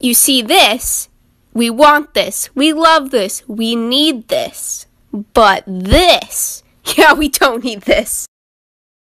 You see this? We want this. We love this. We need this. But this, yeah, we don't need this.